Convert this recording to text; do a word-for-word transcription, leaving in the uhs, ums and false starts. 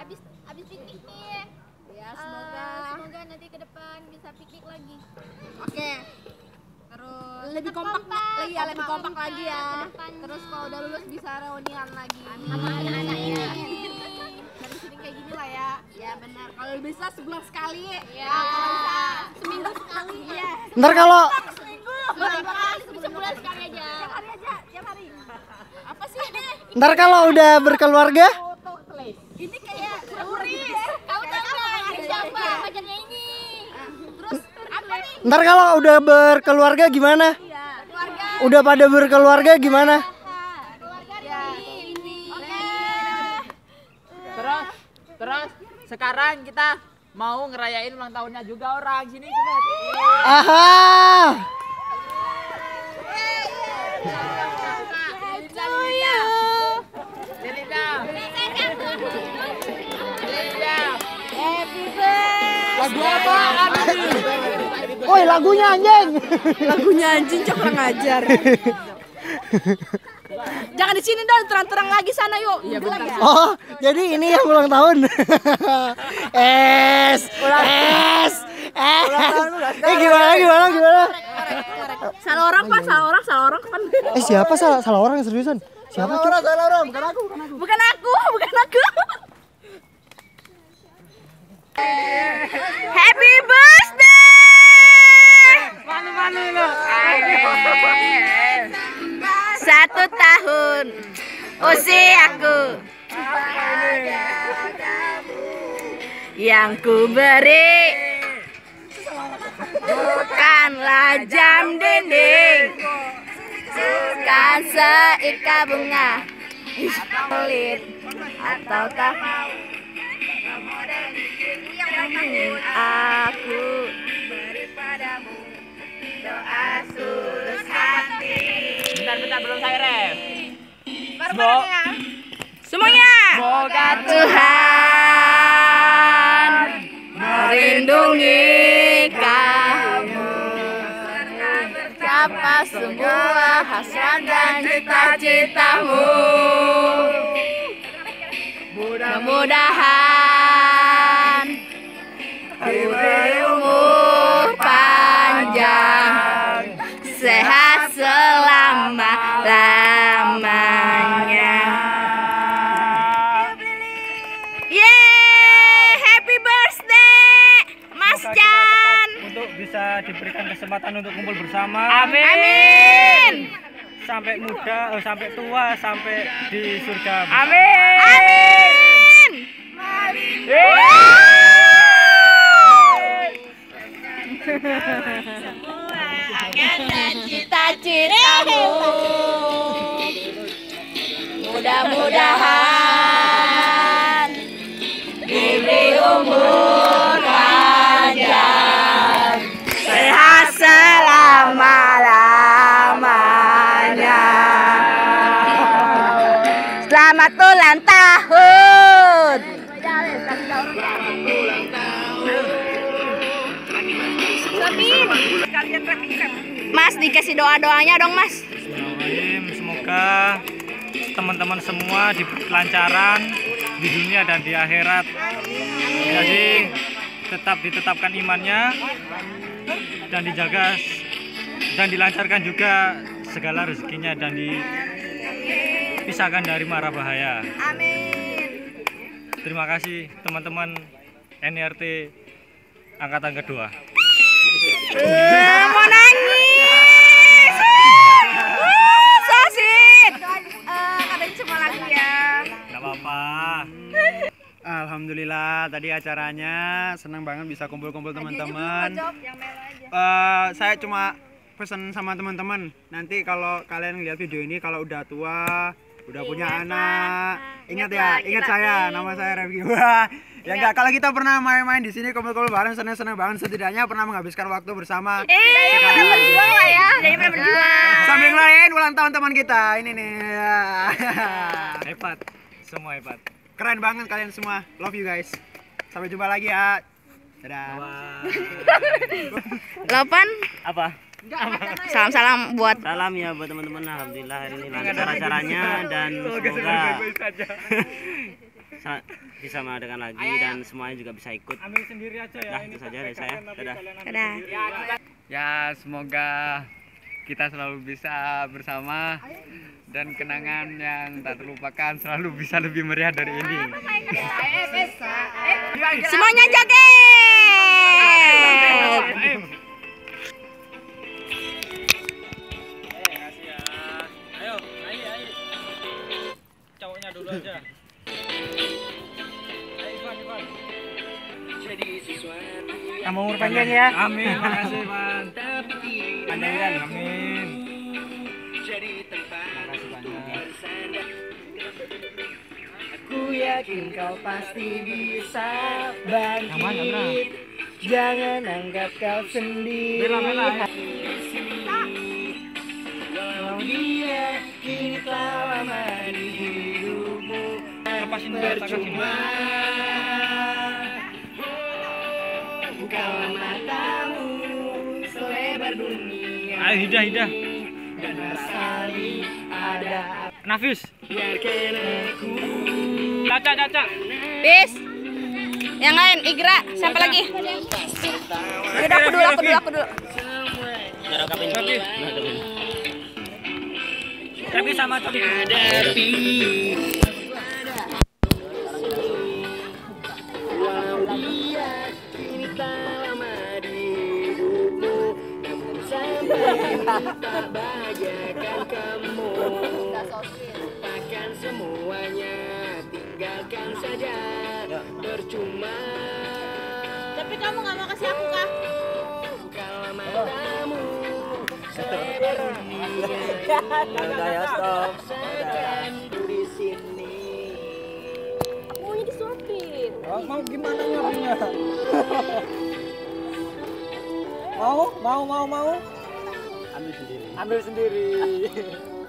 abis abis piknik nih. Ya, semoga uh, semoga nanti ke depan bisa piknik lagi. Oke. Terus lebih Tetap kompak, kompak, lagi ya, lebih kompak kompak lagi ya. kedepannya. Terus kalau udah lulus bisa reunian lagi Sama anak-anaknya. dari sini kayak gini lah ya. Ya benar. Kalau bisa sebulan sekali. Ya. Kalau bisa seminggu sekali. Ya. Ntar kalau Seminggu. Sebulan sekali aja. Tiap hari aja, tiap hari. Apa sih ini? ntar kalau udah berkeluarga, Ini kayak turis. Kamu tahu nggak ini siapa pacarnya ini? Terus apa nih? ntar kalau udah berkeluarga gimana? Iya, keluarga. Udah pada berkeluarga gimana? Keluarga Ya. ini. Oke. Terus, terus sekarang kita mau ngerayain ulang tahunnya juga orang sini coba. Aha. Lagu apa? Woi, lagunya anjing. Lagunya anjing cok kurang ajar. Jangan di sini dong, terang-terang lagi sana yuk. Iya benar. Oh, jadi ini yang ulang tahun. Es, es, es. Eh gimana gimana gimana? Salah orang pak, salah orang, salah orang kan. Eh siapa salah salah orang yang seriusan? Siapa tuh? Salah orang, bukan aku, bukan aku. Bukan aku, bukan aku. Happy birthday! Malu-malu lo. Satu tahun usiaku yang ku beri bukanlah jam dinding, bukan seika bunga kulit atau tak aku beri padamu doa tulus hati. Bentar, bentar, belum saya ref. Bareng-bareng ya. Semuanya. Semoga Tuhan melindungi kamu, tercapai semua hasrat dan cita-citamu. Mudah-mudahan diberi umur panjang, sehat selama-lamanya. Yeay, happy birthday Mas Chan. Untuk bisa diberikan kesempatan untuk kumpul bersama. Amin. Amin. Sampai muda, oh, sampai tua, sampai di surga. Amin. Amin. Dan cita-citamu mudah-mudahan diberi umur panjang, sehat selama-lamanya. Selamat ulang tahun. Mas, dikasih doa-doanya dong Mas. Bismillahirrahmanirrahim. Semoga teman-teman semua diberi kelancaran di dunia dan di akhirat. Jadi tetap ditetapkan imannya dan dijaga dan dilancarkan juga segala rezekinya dan dipisahkan dari mara bahaya. Amin. Terima kasih teman-teman N R T angkatan kedua. Eh, mau nangis. Uh, so sweet. Eh, katanya cuma lagi ya. Gak apa-apa. Alhamdulillah tadi acaranya senang banget bisa kumpul-kumpul teman-teman. Uh, saya cuma pesan sama teman-teman, nanti kalau kalian lihat video ini kalau udah tua, udah punya anak, ingat ya, ingat saya, nama saya Refki. Ya enggak, kalau kita pernah main-main di sini kumpul-kumpul bareng seneng-seneng banget, setidaknya pernah menghabiskan waktu bersama. Eh, pada berjuang lah ya. Jadi pada berjuang. Sambil ngerayain ulang tahun teman kita. Ini nih. Hebat. Semua hebat. Keren banget kalian semua. Love you guys. Sampai jumpa lagi ya. Dadah. Delapan. Apa? Salam-salam buat Salam ya buat teman-teman. Alhamdulillah hari ini lancar acaranya dan semoga sa- bisa mengadakan lagi dan semuanya juga bisa ikut. Ambil sendiri aja ya. Nah, itu saja dari saya. Dadah. Dadah. Ya, semoga kita selalu bisa bersama dan kenangan yang tak terlupakan selalu bisa lebih meriah dari ini. Semuanya joget. Cowoknya dulu aja. Kamu umur panjang ya. Amin, makasih Pan. Panjangkan. Amin. Makasih banyak. Aku yakin kau pasti bisa bangkit. Jangan anggap kau sendiri. Bela, bela. Walau dia kini telah lama di hidupmu. Lepasin Percuma bukalah matamu selebar dunia. Ayo hidah hidah. Dan rasali ada Nafis. biarkan aku. Caca caca. Bis. Yang lain Igra, siapa lagi? Udah aku dulu, aku dulu, aku dulu. Tapi. Tapi sama tapi. Walau dia kini tak lama di hidupmu, namun sampai tak bahagiakan kamu. Lupakan semuanya, tinggalkan saja, percuma. Tapi kamu nggak mau kasih aku kah? Bukalah matamu selebar dunia. Udah ya, stop. Sadarkan di sini. Maunya disuapin. Mau gimana ngapainnya? Mau, mau, mau, mau. Ambil sendiri. Ambil sendiri.